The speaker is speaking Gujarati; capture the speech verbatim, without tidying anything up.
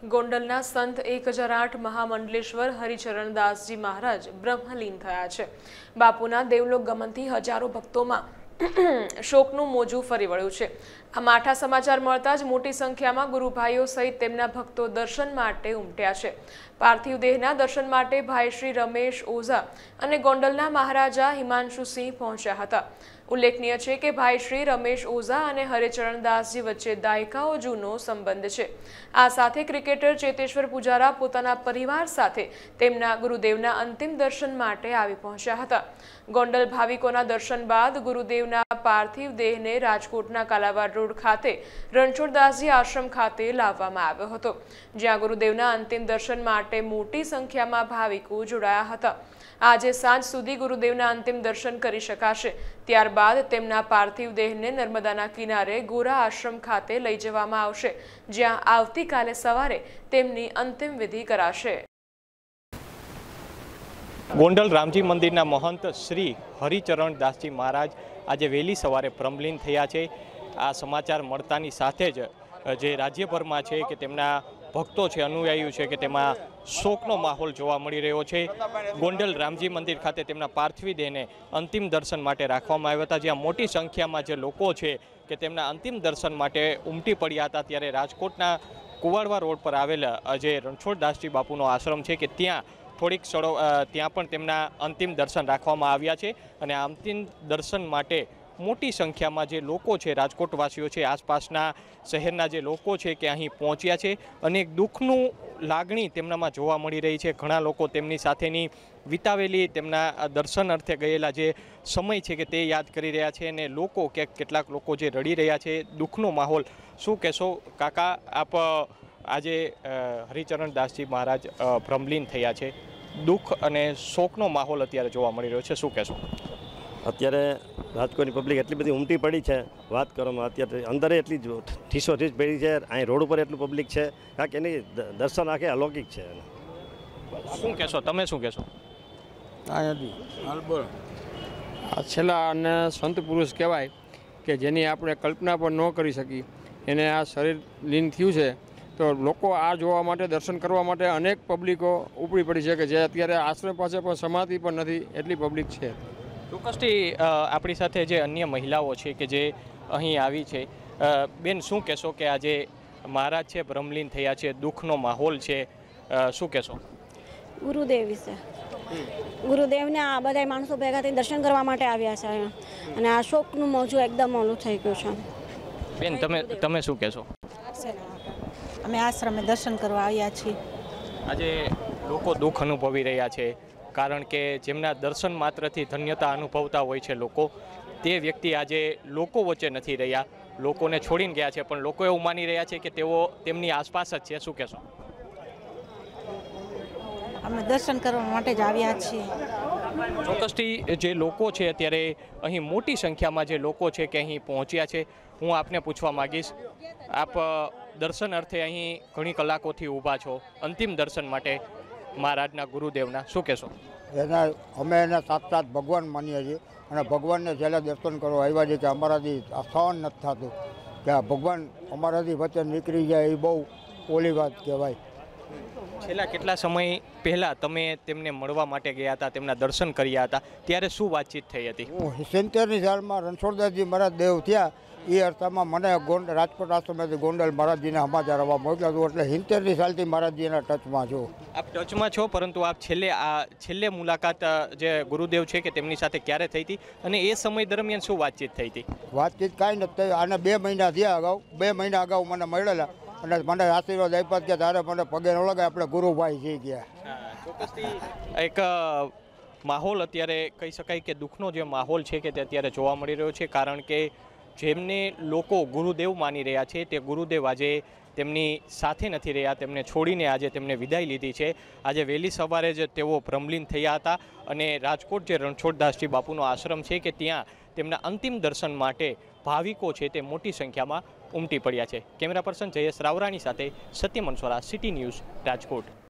ગોંડલના સંત એક હજાર આઠ મહામંડલેશ્વર હરિચરણદાસજી મહારાજ બ્રહ્મલીન થયા છે। બાપુના દેવલોક ગમનથી હજારો ભક્તોમાં શોકનું મોજું ફરી વળ્યું છે। આ માઠા સમાચાર મળતા જ મોટી સંખ્યામાં ગુરુભાઈઓ સહિત તેમના ભક્તો દર્શન માટે ઉમટ્યા છે। પાર્થિવ દેહના દર્શન માટે ભાઈ શ્રી રમેશ ઓઝા અને ગોંડલના મહારાજા હિમાંશુસિંહ પહોંચ્યા હતા। ઉલ્લેખનીય છે કે ભાઈ શ્રી રમેશ ઓઝા અને હરિચરણદાસજી વચ્ચે દાયકાઓ જૂનો સંબંધ છે। આ સાથે ક્રિકેટર ચેતેશ્વર પુજારા પોતાના પરિવાર સાથે તેમના ગુરુદેવના અંતિમ દર્શન માટે આવી પહોંચ્યા હતા। ગોંડલ ભાવિકોના દર્શન બાદ ગુરુદેવના પાર્થિવ દેહને રાજકોટના કાલાવાડ રોડ ખાતે રણછોડદાસજી આશ્રમ ખાતે લાવવામાં આવ્યો હતો, જ્યાં ગુરુદેવના અંતિમ દર્શન માટે મોટી સંખ્યામાં ભાવિકો જોડાયા હતા। આજે સાંજ સુધી ગુરુદેવના અંતિમ દર્શન કરી શકાશે। ત્યારબાદ તેમના પાર્થિવ દેહને નર્મદાના કિનારે ગોરા આશ્રમ ખાતે લઈ જવામાં આવશે, જ્યાં આવતીકાલે સવારે તેમની અંતિમ વિધિ કરાશે। ગોંડલ રામજી મંદિરના મહંત શ્રી હરિચરણદાસજી મહારાજ આજે વહેલી સવારે બ્રહ્મલીન થયા છે। આ સમાચાર મળતાની સાથે જ જે રાજ્યભરમાં છે કે તેમના ભક્તો છે, અનુયાયીઓ છે કે તેમાં શોકનો માહોલ જોવા મળી રહ્યો છે। ગોંડલ રામજી મંદિર ખાતે તેમના પાર્થિવ દેહને અંતિમ દર્શન માટે રાખવામાં આવ્યા હતા, જ્યાં મોટી સંખ્યામાં જે લોકો છે કે તેમના અંતિમ દર્શન માટે ઉમટી પડ્યા હતા। ત્યારે રાજકોટના કુવાડવા રોડ પર આવેલા જે રણછોડદાસજી બાપુનો આશ્રમ છે કે ત્યાં થોડીક ક્ષણો ત્યાં પણ તેમના અંતિમ દર્શન રાખવામાં આવ્યા છે અને આ અંતિમ દર્શન માટે મોટી સંખ્યામાં જે લોકો છે, રાજકોટવાસીઓ છે, આસપાસના શહેરના જે લોકો છે કે અહીં પહોંચ્યા છે અને એક દુઃખનું લાગણી તેમનામાં જોવા મળી રહી છે। ઘણા લોકો તેમની સાથેની વિતાવેલી તેમના દર્શન અર્થે ગયેલા જે સમય છે કે તે યાદ કરી રહ્યા છે અને લોકો કે કેટલાક લોકો જે રડી રહ્યા છે, દુઃખનો માહોલ। શું કહેશો કાકા, આપ આજે હરિચરણદાસજી મહારાજ બ્રહ્મલીન થયા છે, દુઃખ અને શોકનો માહોલ અત્યારે જોવા મળી રહ્યો છે, શું કહેશો? અત્યારે રાજકોટની પબ્લિક એટલી બધી ઉમટી પડી છે, વાત કરવામાં અત્યારે અંદર એટલી ઠીસો ઠીસ પડી છે, અહીં રોડ ઉપર એટલું પબ્લિક છે, કારણ કે એની દર્શન આખે અલૌકિક છે। શું કહેશો, તમે શું કહેશો? આ છેલ્લા અને સંત પુરુષ કહેવાય કે જેની આપણે કલ્પના પણ ન કરી શકી, એને આ શરીર લીન થયું છે, તો લોકો આ જોવા માટે, દર્શન કરવા માટે અનેક પબ્લિકો ઉપડી પડી છે કે જે અત્યારે આશ્રમ પાસે પણ સમાતી પણ નથી, એટલી પબ્લિક છે। ચોક્કસથી આપણી સાથે જે અન્ય મહિલાઓ છે કે જે અહીં આવી છે, બેન શું કહેશો કે આજે મહારાજ છે બ્રહ્મલીન થયા છે, દુઃખનો માહોલ છે, શું કહેશો? ગુરુદેવ વિશે ગુરુદેવને આ બધા માણસો ભેગા થઈને દર્શન કરવા માટે આવ્યા છે અને આ શોકનું મોજું એકદમ ઓલું થઈ ગયું છે। બેન તમે તમે શું કહેશો? અમે આશ્રમે દર્શન કરવા આવ્યા છીએ। આજે લોકો દુઃખ અનુભવી રહ્યા છે, કારણ કે જેમના દર્શન માત્રથી ધન્યતા અનુભવતા હોય છે લોકો, તે વ્યક્તિ આજે લોકો વચ્ચે નથી રહ્યા, લોકોને છોડીને ગયા છે, પણ લોકો એવું માની રહ્યા છે કે તેઓ તેમની આસપાસ જ છે, શું કહેશો? અમે દર્શન કરવા માટે જ આવ્યા છીએ। ચોક્કસથી જે લોકો છે અત્યારે અહીં મોટી સંખ્યામાં જે લોકો છે કે અહીં પહોંચ્યા છે, હું આપને પૂછવા માગીશ, આપ દર્શન અર્થે અહીં ઘણી કલાકોથી ઊભા છો અંતિમ દર્શન માટે મહારાજના ગુરુદેવના, શું કહેશો? એના અમે એના સાક્ષાત ભગવાન માનીએ છીએ અને ભગવાનને જ્યારે દર્શન કરવા આવ્યા છે કે અમારાથી આ સહન નથી થતું કે આ ભગવાન અમારાથી વચ્ચે નીકળી જાય, એ બહુ ઓલી વાત કહેવાય। છેલ્લા કેટલા સમય પહેલાં તમે તેમને મળવા માટે ગયા હતા, તેમના દર્શન કર્યા હતા, ત્યારે શું વાતચીત થઈ હતી? હું સિત્તેરની સાલમાં રણછોડદાસજી મહારાજ દેવ થયા, એ અર્થમાં મને ગોંડ રાજકોટ આશ્રમેથી ગોંડલ મહારાજજીના સમાચાર આવવા મોકલ્યા હતું, એટલે સિત્તેરની સાલથી મહારાજજીના ટચમાં છું। આપ ટચમાં છો, પરંતુ આપ છેલ્લે આ છેલ્લે મુલાકાત જે ગુરુદેવ છે કે તેમની સાથે ક્યારે થઈ હતી અને એ સમય દરમિયાન શું વાતચીત થઈ હતી? વાતચીત કાંઈ નથી થઈ, આને બે મહિના થયા અગાઉ, બે મહિના અગાઉ મને મળેલા અને મને આશીર્વાદ આપ્યા કે તારે મને પગે ન લગાય, આપણે ગુરુભાઈ થઈ ગયા। ચોક્કસથી એક માહોલ અત્યારે કહી શકાય કે દુઃખનો જે માહોલ છે કે તે અત્યારે જોવા મળી રહ્યો છે, કારણ કે જેમને લોકો ગુરુદેવ માની રહ્યા છે તે ગુરુદેવ આજે તેમની સાથે નથી રહ્યા, તેમને છોડીને આજે તેમને વિદાય લીધી છે। આજે વહેલી સવારે જ તેઓ બ્રહ્મલીન થયા હતા અને રાજકોટ જે રણછોડદાસજી બાપુનો આશ્રમ છે કે ત્યાં તેમના અંતિમ દર્શન માટે ભાવિકો છે તે મોટી સંખ્યામાં ઉમટી પડ્યા છે। કેમેરા પર્સન જયેશ રાવરાણી સાથે સત્ય મનસોરા, સિટી ન્યૂઝ, રાજકોટ।